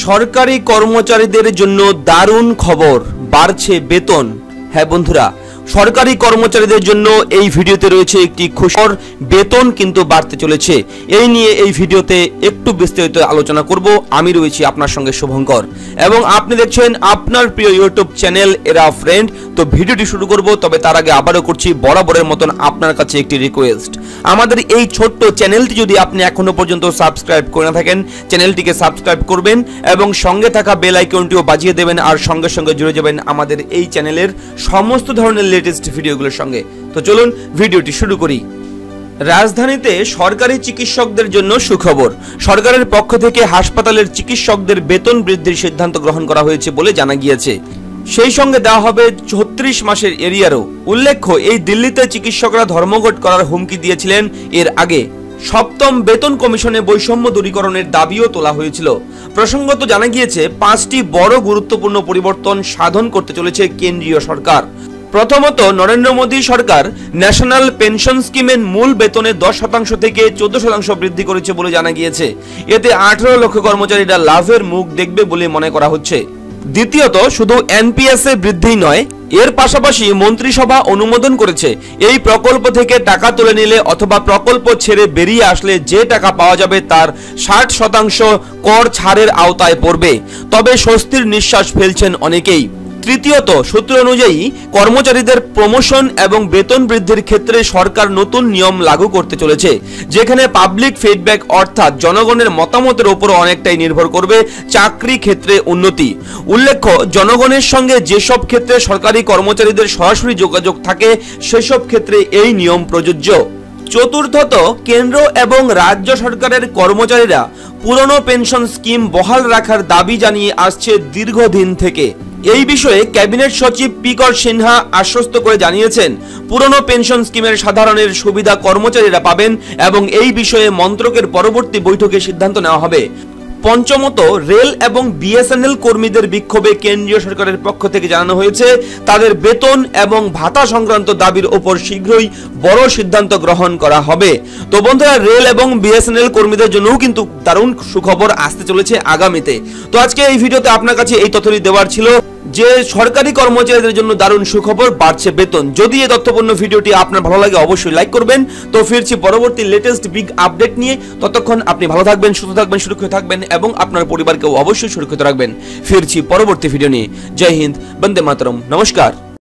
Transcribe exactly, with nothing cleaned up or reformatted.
সরকারি কর্মচারীদের জন্য দারুণ খবর, বাড়ছে বেতন। হ্যাঁ বন্ধুরা, সরকারি কর্মচারীদের জন্য এই ভিডিওতে রয়েছে একটি খুশির বেতন কিন্তু বাড়তে চলেছে। এই নিয়ে এই ভিডিওতে একটু বিস্তারিত আলোচনা করব। আমি রয়েছি আপনার সঙ্গে শুভঙ্কর এবং আপনি দেখছেন আপনার প্রিয় ইউটিউব চ্যানেল এরা ফ্রেন্ড। তো ভিডিওটি শুরু করব, তবে তার আগে আবারও করছি বরাবরের মতন আপনার কাছে একটি রিকোয়েস্ট। আমাদের এই ছোট্ট চ্যানেলটি যদি আপনি এখনো পর্যন্ত সাবস্ক্রাইব করে না থাকেন, চ্যানেলটিকে সাবস্ক্রাইব করবেন এবং সঙ্গে থাকা বেল আইকনটিও বাজিয়ে দেবেন, আর সঙ্গে সঙ্গে জুড়ে যাবেন আমাদের এই চ্যানেলের সমস্ত ধরনের লেটেস্ট ভিডিওগুলোর সঙ্গে। তো চলুন ভিডিওটি শুরু করি। রাজধানীতে সরকারি চিকিৎসকদের জন্য সুখবর। সরকারের পক্ষ থেকে হাসপাতালের চিকিৎসকদের বেতন বৃদ্ধির সিদ্ধান্ত গ্রহণ করা হয়েছে বলে জানা গিয়েছে। সেই সঙ্গে দেওয়া হবে ছত্রিশ মাসের এরিয়ারও। উল্লেখ্য, এই দিল্লিতে চিকিৎসকরা ধর্মঘট করার হুমকি দিয়েছিলেন এর আগে। সপ্তম বেতন কমিশনে বৈষম্য দূরীকরণের দাবিও তোলা হয়েছিল। প্রসঙ্গত জানা গিয়েছে, পাঁচটি বড় গুরুত্বপূর্ণ পরিবর্তন সাধন করতে চলেছে কেন্দ্রীয় সরকার। প্রথমত, নরেন্দ্র মোদী সরকার ন্যাশনাল পেনশন স্কিমের মূল বেতনে দশ শতাংশ থেকে চোদ্দ শতাংশ বৃদ্ধি করেছে বলে জানা গিয়েছে। এতে আঠারো লক্ষ কর্মচারীরা লাভের মুখ দেখবে বলে মনে করা হচ্ছে। দ্বিতীয়ত, শুধু এনপিএস এ বৃদ্ধি নয়, এর পাশাপাশি মন্ত্রিসভা অনুমোদন করেছে এই প্রকল্প থেকে টাকা তুলে নিলে অথবা প্রকল্প ছেড়ে বেরিয়ে আসলে যে টাকা পাওয়া যাবে তার ষাট শতাংশ কর ছাড়ের আওতায় পড়বে। তবে স্বস্তির নিঃশ্বাস ফেলছেন অনেকেই। তৃতীয়ত, সূত্র অনুযায়ী কর্মচারীদের প্রমোশন এবং বেতন বৃদ্ধির ক্ষেত্রে সরকার নতুন নিয়ম লাগু করতে চলেছে, যেখানে পাবলিক ফিডব্যাক অর্থাৎ জনগণের মতামতের উপর অনেকটাই নির্ভর করবে চাকরি ক্ষেত্রে উন্নতি। উল্লেখ্য, জনগণের সঙ্গে যেসব ক্ষেত্রে সরকারি কর্মচারীদের সরাসরি যোগাযোগ থাকে সেসব ক্ষেত্রে এই নিয়ম প্রযোজ্য। চতুর্থত, কেন্দ্র এবং রাজ্য সরকারের কর্মচারীরা পুরনো পেনশন স্কিম বহাল রাখার দাবি জানিয়ে আসছে দীর্ঘদিন থেকে। এই বিষয়ে ক্যাবিনেট সচিব পিকর সিনহা আশ্বস্ত করে জানিয়েছেন, পুরনো পেনশন স্কিমের সাধারণের সুবিধা কর্মচারীরা পাবেন এবং এই বিষয়ে মন্ত্রকের পরবর্তী বৈঠকে সিদ্ধান্ত নেওয়া হবে। পঞ্চমত, রেল এবং বিএসএনএল কর্মীদের বিক্ষোভে কেন্দ্রীয় সরকারের পক্ষ থেকে জানানো হয়েছে তাদের বেতন এবং ভাতা সংক্রান্ত দাবির ওপর শীঘ্রই বড় সিদ্ধান্ত গ্রহণ করা হবে। তো বন্ধুরা, রেল এবং বিএসএনএল কর্মীদের জন্যও কিন্তু দারুণ সুখবর আসতে চলেছে আগামীতে। তো আজকে এই ভিডিওতে আপনার কাছে এই তথ্যটি দেওয়ার ছিল যে সরকারি কর্মচারীদের জন্য দারুণ সুখবর, বাড়ছে বেতন। যদি এই তথ্যপূর্ণ ভিডিওটি আপনার ভালো লাগে অবশ্যই লাইক করবেন। তো ফিরছি পরবর্তী লেটেস্ট বিগ আপডেট নিয়ে। ততক্ষণ আপনি ভালো থাকবেন, সুস্থ থাকবেন, সুরক্ষিত থাকবেন এবং আপনার পরিবারকেও অবশ্যই সুরক্ষিত রাখবেন। ফিরছি পরবর্তী ভিডিও নিয়ে। জয় হিন্দ, বন্দে মাতরম, নমস্কার।